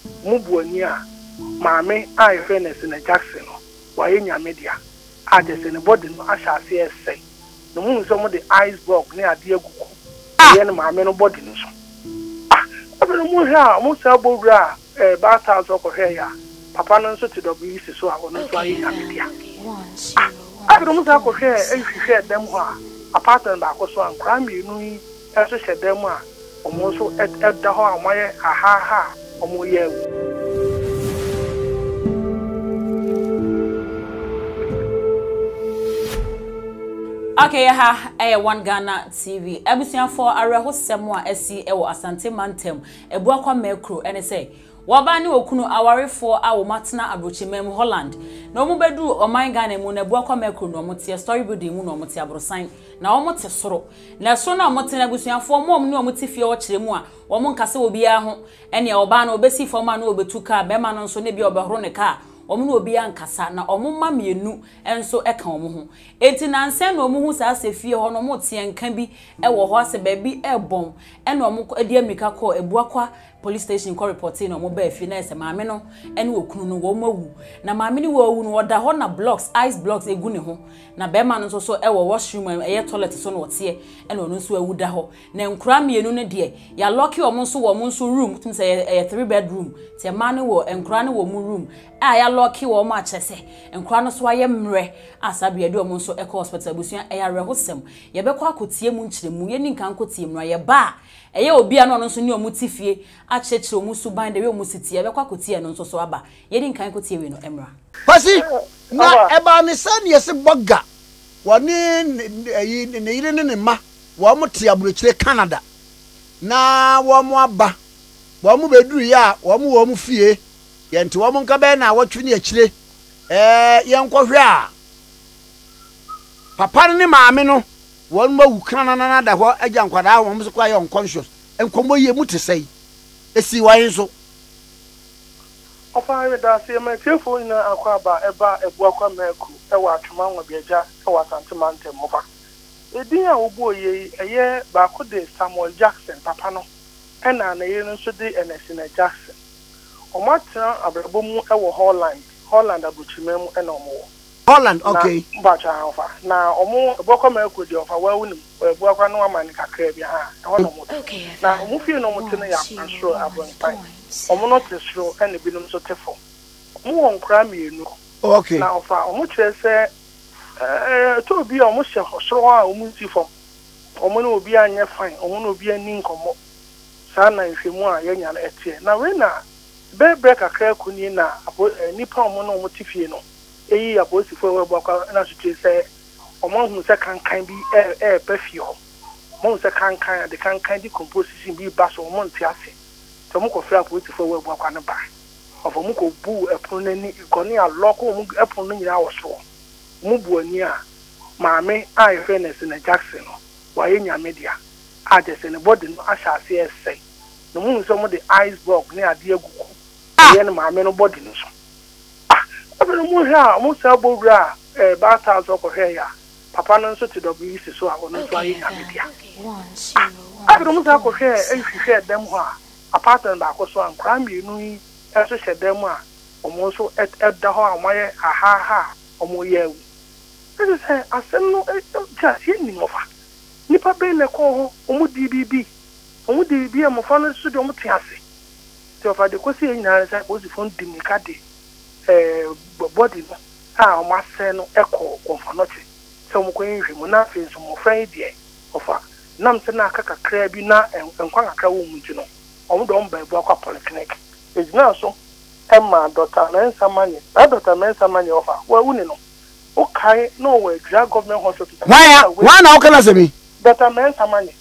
Mubuania, Mammy, I fairness in a Jackson, why in your media. I just in a body, I shall say. The moon, some of the ice block near dear Google. I am my men of body. I don't know how most elbow bra, a bathhouse of hair. Papa no so to WC so I will not try in media. I don't know how to share if you share them who apart and back was one crime you know, as you said them are almost at the hall, my ha, or more year. Okay, one Ghana TV. Ebusian for Areho Semwa SC Ewo Asante Mantem, Ebuakwa Mekro, and say, Wabani Okuno aware for our Matna Abrochimem Holland. No mubedu or my Ghana Mun Ebuakwa Mekro, no Mutia story budi mun or Mutia Brosign. Now Motia Soro. Na sona Motina Busian for mom no Mutifia or Chimua, or Moncasa will be a home, and your Bano Bessie for man over 2 car, Beman so nebi or Baroneka. Omu obi ankasa na omumma mienu enso eka omu enti na nse na omu sa asefie ho no mo tie nka bi e wo ho ase ba bi e bom e na omu edi amika ko ebuakwa police station ko reporting na omu ba afi na ese maame no ene okunu no wo mawu na maame ni wo wu no oda ho na blocks ice blocks egu ne ho na be ma no so e wo washroom e toilet so no wotie ene onu so awu da ho na nkura mienu ne de ya lock omu so room tum say e 3 bedroom tie ma ne wo nkura ne wo mu room ya loki wo ma chese enkwa no so aye mre asabe ade omo so eko hospital busuan e ya rehosem ye bekọ akotie mu nkyiremu ye ni nkan akotie mu ye ba eye obi a no no so ni omu tifie a chechire omu so ban de we omu sitie ye bekọ akotie no so aba ye ni nkan akotie we no emra pasi na eba ni san yesi boga woni ne yire ne ma wo mo tie aburochire Canada na wo mo aba wo mo beduru ya wo mo fie yenti wo munka be na watwe ne akire yenkwohwe a papa ne maame no won ma wukana na da ho agya nkwada wo mso kwa ye unconscious enkomo ye mu tesai esi wan so ofa da se ma tiefo ina akwa ba eba ebuakwa meku e wa atwoma nwa biaja e wa Asante Mantem mofa edin a obo ye eye ba ko de Samuel Jackson papa no ena na ye no so de Enesina Jackson Omatra abrabomu ewo Holland abuchimemu ena omo Holland okay bacha afa na omo eboko meku de ofa wa wuni ebuakwa no amani kakra bia ha hono mo na omo fie no mo tene ya ansro abonpai omo no tesro ena binum so tefo omo won kra mienu okay na ofa omo kire se to bi omo hye soro a omo tifo omo no obi anye fine omo no obi ani nkomo sa na nhwemu a yenya na etie na we na Bebreak a crack kuni na nipa omo no tifie no eyi aposifo we bokwa na sutu se omo hu se kankan bi pefie ho mo se kankan de kankan di composition bi baso omo ntiase to mo ko fra aposifo we bokwa na ba ofo mo ko bu epon nani ikoni aloko mo epon no nyina woso mo bu ani a maame I fairness na Jackson no wa yenya media a just ne body no ashase ese no mo so mo de ice block ne ade agugu yen maame no body no so I don't know how most elbow bra bathhouse of hair papa no so to WC so I will not try in media. I don't know how to share if you share them who apart and back was one crime you know as you said them are almost at the hall my ha or more year. This is I said no just any of Nipa be na call omu DBB omu DBB am fon so de omu tiase to of the kwesi nyina say go phone dimikade body no omu ase no ekọ konfanote so omu ko nhwe mu na fe so mo friend de ofa nam se na aka kakra bi na enkwa kakra wo mu ji no omu do mba ebu akwa polyclinic ejina so emma Dr. Mensa Manye ofa wa uni no okay no we drag government hospital why na okala se mi Dr. Mensa Manye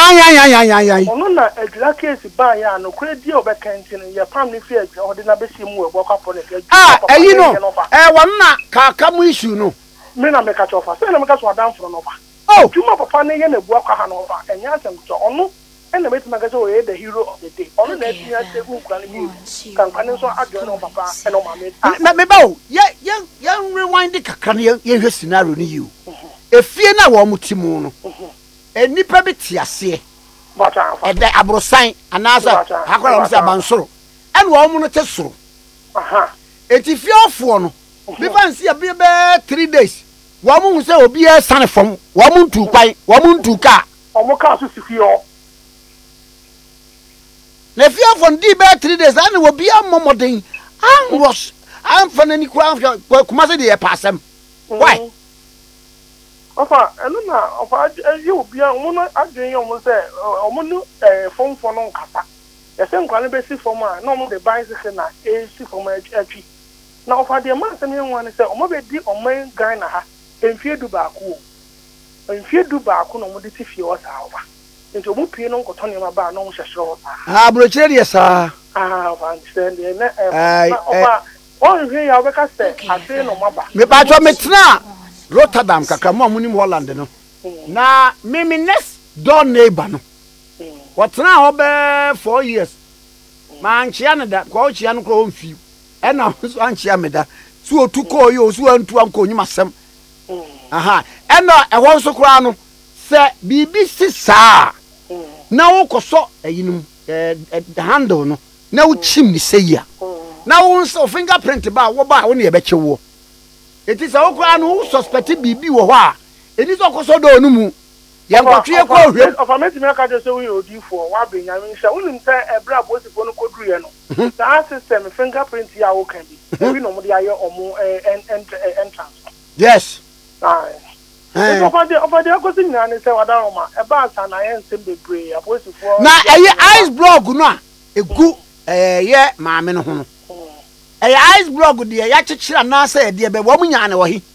ay ono na edra case ba ya no kredi obekantin ya family fear odina besi mu we bokwa polyclinic eyi no wonna ka mu issue no me na meka chofa se na meka so adam from over tuma papa ne ye na bu akwa ha no over enya asem to ono ena beti maka so we the hero of the day ono na tia se ku kra ni bi kan kan so adwo no papa e no ma me ba o ye rewind kakra ne ye hwe scenario ni you efie na wo mutimu no enipa bi tiase bata da abrosan anasa akola mse abansoro and woman no tesoro. Aha. Eti fiafo no. Bi fancy be 3 days. Woman say obi e sane fom. Woman tu kwan, woman tu ka. Omo ka so sifio. Na fiafo ndi be 3 days and obi amomoden. An rush. An fanani kwa Kumasi de e passem. Why? Ofa, eno na ofa ye obi a omo no adwen ye omo say omo no fom fo no nkasa. Ye se nkwa ne be si fom a na omo de bicycle na e si fom atwi. Na ofa de ma asem ye nwan say omo be di omo gan na ha. Enfie du ba ko. Enfie du ba ko no omo de ti fie o sa ofa. Nti omo pie no nkoto ne ma ba na omo hyehye o sa. Ah, brochire de sa. Ah, ofa understand ye na ofa on hwe ya obeka say ase no maba. Me ba to metna Rotterdam kakra mo amunim Holland no. Na me next door neighbor no. What na ho 4 years. Man chia ne da ko chia no kro mfi. E na so anchia me da. So otu ko yo so antu anko nyum asem. Aha. E na e ho so kra no se bibi sisa. Na wo koso ayinum handle no. Na wo chim ni seya. Na wo so fingerprint ba wo ba wo ne e be chewo. It is a okra no suspect bibi wo ho a eni so koso do no mu ye nkotwe ko hwem of a meti me ka je so we odifo wa benyamin sha unim say ebra bosifo no kodruye no that system fingerprint ya wo kan bi we no mo de aye omo entrance. Yes. Of the akosi nyina ne say wada roma e ba asa na ye nsem bebre abosifo na ice block no a egu ye maame no ho no ice block de ya chichira na say de be wo munya ne wo hi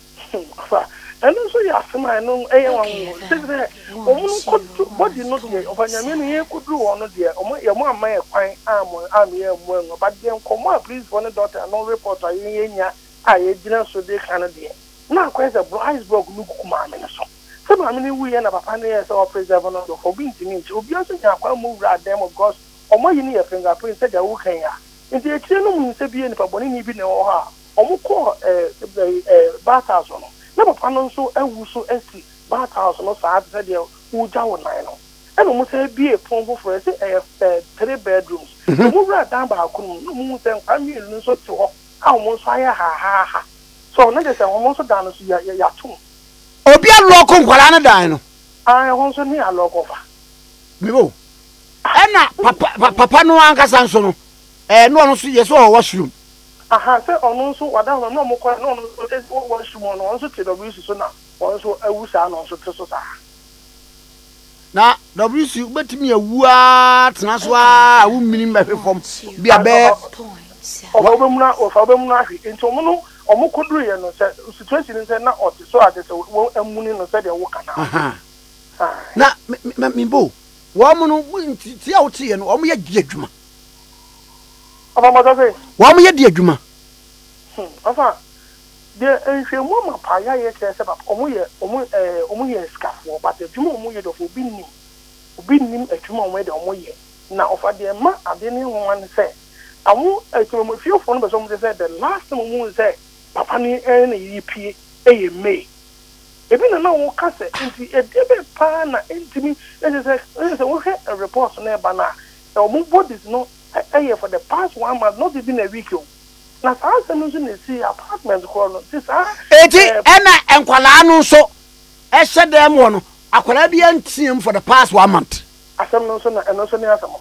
and so ya sema no wan say omo ko body no de ofanyame no ye kudru wono de omo ye mo amaye kwan am ye mo en but dem komo please for no doctor no report aye nya aye gina so de kan de na kwan say ice block no kuma me no so say ma me ni wu ye na papa ne ye say o preserve no do for binti ni obi aso nya kwa mu wra dem because omo yi ni ye fingerprint say ja wu kan ya nti e kire no mu se bi ni pa boni ni bi ne wo ha omo ko bathhouse no na papa no so ewu so esi bathhouse no sa ade de wo ja wo nan no e no mu se bi e pon foforo se 3 bedrooms mu wra dan ba ko no mu se nkwa mi elu so ti ho a mo so aya ha so na de se mo so dan so ya to obi aloko nkwara na dan no ho so ni aloko fa bibo ena papa no ankasa nso no no so yes o washroom aha say onu so wada no mo kwa no so washroom no so TWC so na won so awusa no so teso sa na WC betimi awua tena so a wo minim ba fefom bia be obemuna ahwe enti omo koduru ye no say situation say na ote so ade so amuni no say de wo kana aha na mimbo wo mo no ti a wo ti ye no omo ye adwuma Aba mother wa mo ye di adwuma afa de enhwemu ma pa ya ye kese ba omo ye skafo but adwuma omo ye do fo obi nim adwuma omo ye de omo ye na ofa de ma ade ne wan se amu etomo fiofo no be so mo say the last time omo say papa ni na yipie eye me ebi na wo kase nti edebe pa na ntimi say wo he a report na ba na omo bodies no for the past 1 month, not even a week. Now, I see apartments called this. Enkwala no so. Said them one. Akwala be team for the past 1 month. Asem no so na eno so ni asem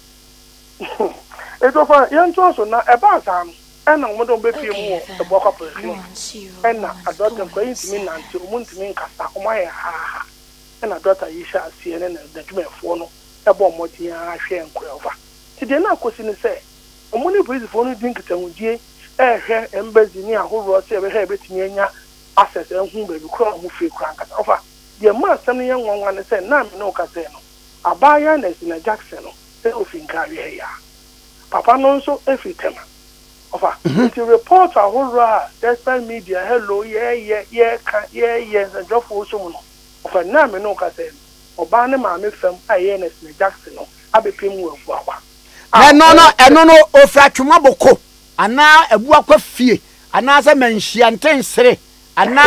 ba. Eto fa yan to so na e ba sam. Ena mo don be pie mu e bo kwa perfume. Ena adota ko yintimi nanti omuntimi nkasa omaye ha. Ena adota yi sha asie ne na dwumefo no e bo mmodi ahwe enkwelfa. Today na kosi ni say omoni police for no din kitahudie ehwe embassy ni ahoro se be he betimi anya access ehun be bi kura mu fe kura nkata ofa de ma asem ne nwanwa ne say na me no ka say no abaya na sina Jackson no say ofin ka we ya papa no so efitema ofa to report ahoro despite media hello ka and drop for so no ofa na me no ka say oba ne ma me fam aye na sina Jackson no abepem wo afu akwa eno no ofratwuma boko ana abu akwa fie ana se manhia ntensere ana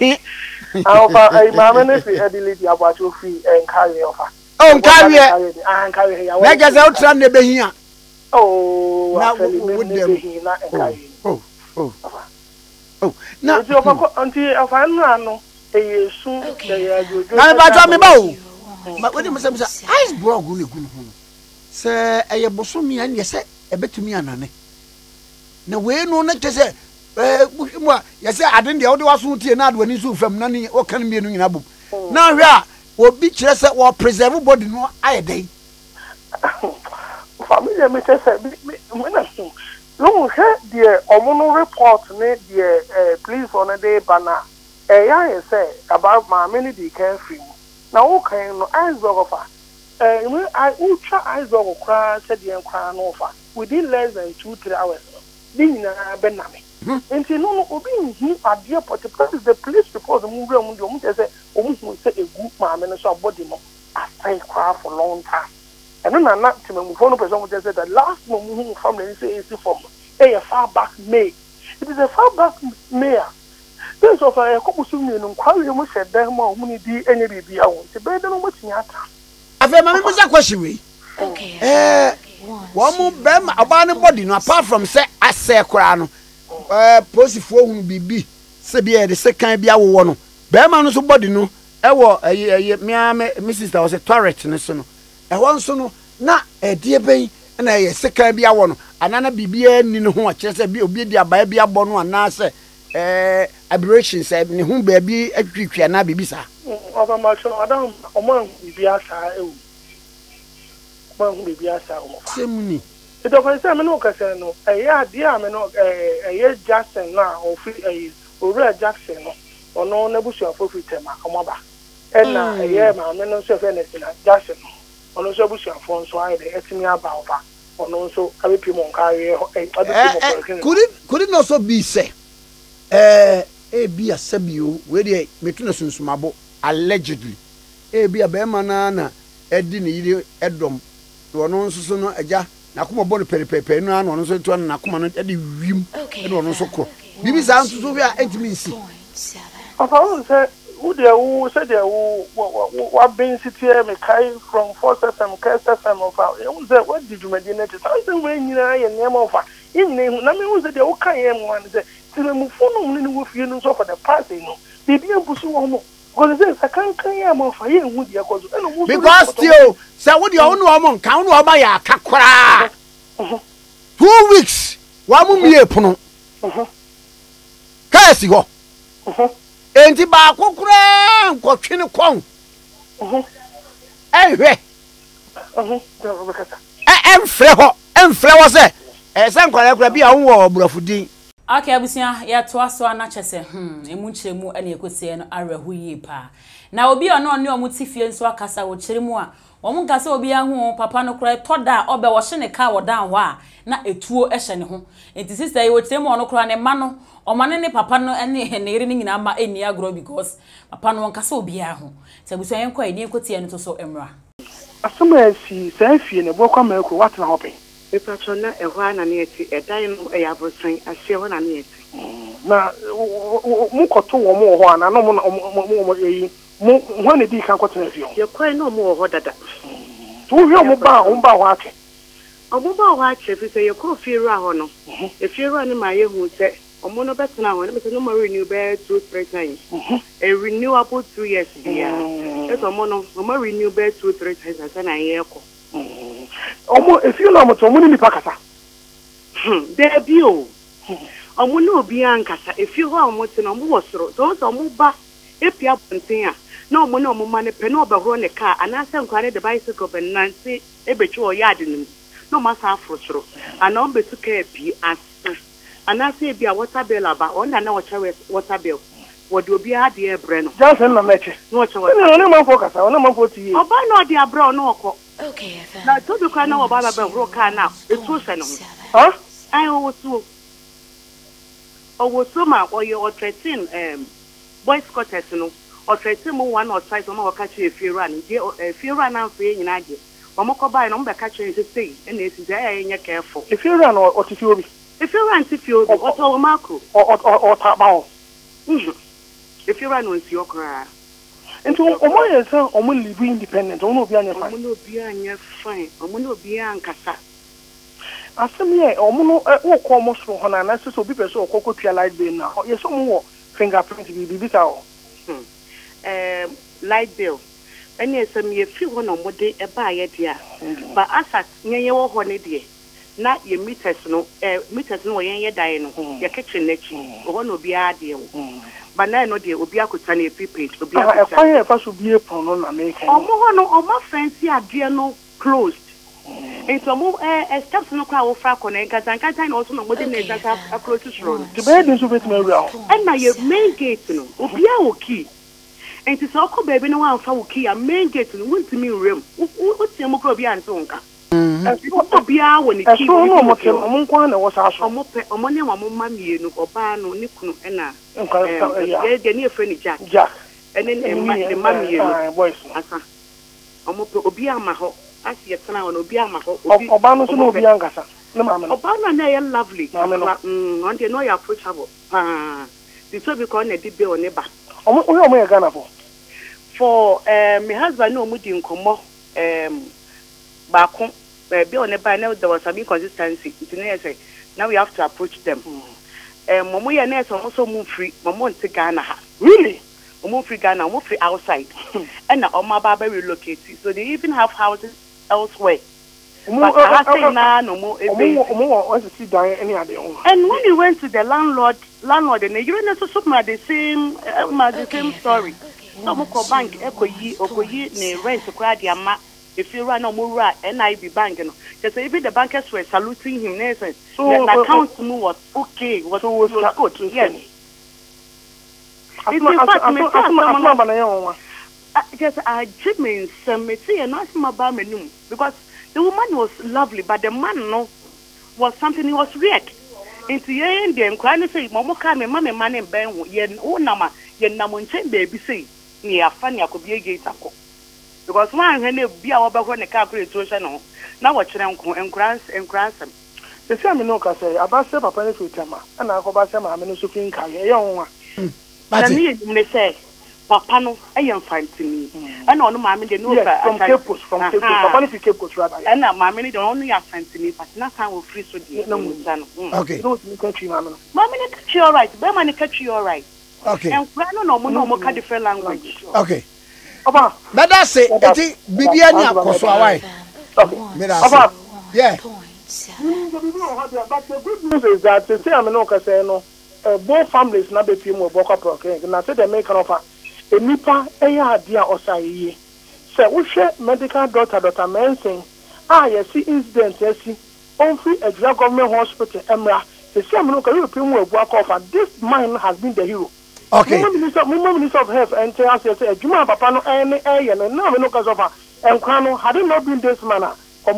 afa ai mama ne fi ability abwacho fi enkare ofa nkare ya na gaza utra na behia Oh, now with them. Now, until I find no, a soon. Now, but me bow. But when you say ice broke, sir, I am bosom and yes, a bit to me and now, we know not to say, yes, I didn't the other was not when you from none or can be in a book. Now, yeah, will be just or preserve body no I day. Family, me say, no, dear, Omono report, dear, police on a day banner. I say about my many decay free. Now, okay, no eyes over. I ultra eyes over cry, said the crown over within less than 2-3 hours. Being a benami. And you know, being here at dear particular the police report the movie on the say, almost say a good man and a shop body. I say cry for a long time. And then I'm not to me, one person would say the last moment family say is from a far back May. It is a far back mayor. There's of a couple soon and quite almost said them more money be any baby. I want to better know what's in your time. I've a question. Okay. One more bem about body, no apart from say, I say, crown. Posy for whom be Sabia, the second be our one. Bearman so body no. I was a Mrs. That was a turret in the son. I want to know, not a dear bay, and I second be our one. Another BBN in whom just be obedient by be a bon one now say. Aberration said, whom baby a creek and I be bisa. Over much, I don't among the Biasa. Among the Biasa. Simony. It offers a no, a year, dear, a year Jackson now, or free a real Jackson, or no nebushia for free tema, Amaba. And now a year, my men don't serve anything at Jackson, or no Sabushia for so I the Etimia Bauba, or no so a Pimon carrier, could it also be say? Be a Sabio, where they metunasun smabo, allegedly. Be a bearmanana, Edini, Edom, to an also no aja, Nakuma Bonnie Pepe, no one also to an Nakuma Eddie Vim, and one also cook. Bibi sounds to be intimacy. I said, who there who said there what being here, Mackay from 4FM, KSFM of our. What did you imagine? I don't when you are in name of in name, Nami was the okay one. To the phone with you for the party, no. Baby, I'm pushing one more. Because I can't clear more for you with your cause. Because still, so what you own woman count or buy a cacra 2 weeks. One will be a pono. Cassie go. Ain't it back? What can you come? Anyway, and flowers, as I'm going to be a war, Brofudi. Okay, abusia ya toa so anache se emu nkyeremu ene ekosie no arehu yi pa na obi ono ne omutifie nso akasa wo kyeremu a omu nkasa obi ahu papa no kura toda obe wo hye ne ka wo dan ho a na etuo ehye ne ho enti sister yi wo kyeremu ono kura ne ma no omane ne papa no ene ne yire ne nyina ma eni agro because papa no nkasa obi ahu se abusia yenko eni ekotie no to so emra asoma si sa afie ne bokwa mako watna hope Epatona ehwa na neti edan no eyabosan ahye ho na neti na mukoto wo mo ho ana no mo yi mo ho ne di kan kwotena fie ye kwai no mo ho dada to hwe mo ba ho ake omo ba ho ake fi se ye ko firu aho no e firu ani ma ye hu se omo no betena ho ne be no mo renew be 2-3 times a renewable 2 years dia et omo no mo renew be 2-3 times asa na ye ko if you know what money pakasa. There be o. Omo no obi ankasa. If you ho omo te no omo wosoro. So omo ba epia ponten a. Na omo na omo ma ne pe na obehoro ne car anase nkwa ne the bicycle ben nansi ebechi o yard nim. No ma sa afrosoro. Ana on betu ka epi asa. Anase ebi a water bill aba. On na wacha water bill. Wodi obi ade ebre no. Johnson na meche. No wacha. No man focus. No man for ti. Oba no de abro no okọ. Okay, na to be kwa na oba ba behoro car na etu se no. Huh? I was ma or 13 boys quarters no or 13 mo one or twice mo catch a few run na fe nyina age mo ko buy no be catch you say and it is there careful if you run or if you or macro or tabao if you run with your cry into omo yesa omo live independent omo obi anya fine omo no obi anya fine omo no obi ankasa asem ye omo no wo ko mo so ho na na so obi person okoko tua light bill na ye so mo wo fingerprint bi ta o light bill any some ye fi ho no mo de e ba ye dia but asat nyenye wo ho ne de na ye meters no wo yenye dan no ye kitchen na chi wo no bi ade wo but na no de obi akota na prepaid obi akota e fa so bi epon no na make omo ho no omo fancy ade no closed into mo steps no kwa wo fra ko na nkata na also no mo de na nkata approach to road the bed is over to me and na ye main gate no obi a wo key enti so ko baby no wan fa wo key a main gate no won timi rem wo tie mo ko obi an so nka obi a wo ni key so no mo ke mo kwa na wo sa so omo pe omo ne wa mo ma mienu oba no ni kunu na ye de ni efre ni jack ene ne ma mienu boys asa omo pe obi ama ho asi yetana won obi ama ho oba no so no obi angasa na mama no oba na ya lovely on dey know you approachable the so be call na di be on eba omo ya Ghana for my husband no mudi nkomo baako be on eba na there was some inconsistency it na say now we have to approach them momo ya na so so move free momo nti Ghana ha really omo free Ghana omo free outside and na omo baba relocate so they even have houses elsewhere. But I say na no more. And when we went to the landlord and you know so the same story. No more bank ekoyi ne rent kwa dia ma if you run no more NIB bank no. Just even the bankers were saluting him. So the account was okay, was good. Yes. Just I Jimmy Semeti and not my bamenum because the woman was lovely, but the man no was something he was weird. Into the end, them crying say, Momo come and mamma man and Ben yen oh nama yen namunchen baby say near funny I could be a gate because one when they be our back when the calculate social now watch them and grants them. The same no can say about papa and I go back some I mean suffering young one. But me say Papa no, I am fine to me. I know no mammy they know from Cape Coast, Papa is Cape Coast rather. And now mammy don't only have fine to me, but not time will free so dear. Okay. No country, mamma. Mammy catch you all right, Berman catch you all right. Okay. And no more different language. Okay. Papa, but that's it. Bibiania Koswai. Okay. Yeah. But the good news is that they say I'm no casino. Both families na be film of Boka Proke. Na say they make an offer. A nipa eya dia osayi. Say we share medical doctor Mensing. You see incident you on free Agyapong government hospital Emra. The same no can you film of Boka offer. This man has been the hero. Okay. Minister of Health and tell us say Juma Papa no any no no cause offer. And Kwano had it not been this manner.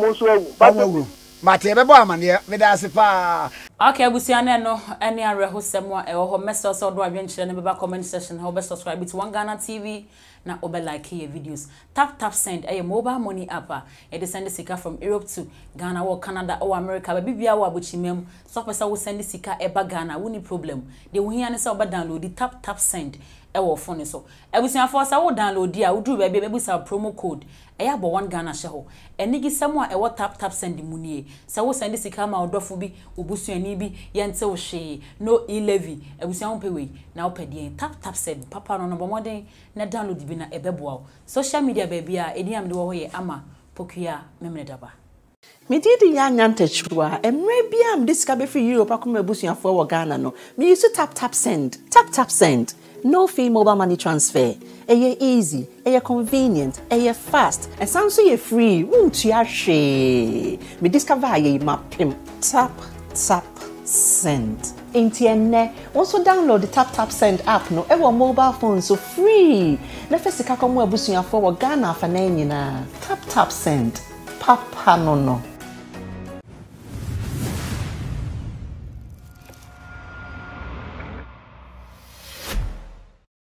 But ebe bo amane me da sepa. Okay, abusiane no ene arehosem a ewo ho message so do adwenkyere ne beba comment section how be subscribe to One Ghana TV na obe like your videos. Tap send a mobile money app e dey send sika from Europe to Ghana or Canada or America. Bibia wo abuchimem so pesa wo send sika eba Ghana wo ni problem. De wo hia ne se oba download the tap send ewo phone so. Abusiafo sa wo download dia wo duru bia bebusa promo code eya bo One Ghana sheho enigi semu a ewo tap send munie sa wo send sika ma odofo bi obusuani bi yente wo hwe no e-levy abusuan wo pewe na wo pedien tap send papa no bomoden na download bi na ebeboa social media baby a ediam de wo ho ye ama pokua memredaba me didi ya nyantachwa emre bia am disika be free Europe akoma abusuafo wo Ghana no me use tap send no fee mobile money transfer. Eye easy, eye convenient, eye fast. And sounds so ye free. Won't you share? Me discover ye mapim. Tap send. Intienne. Also download the tap send app no ever mobile phone so free. Na first ka komo abusuafo wo Ghana fa na nyina. Tap send. Papa no.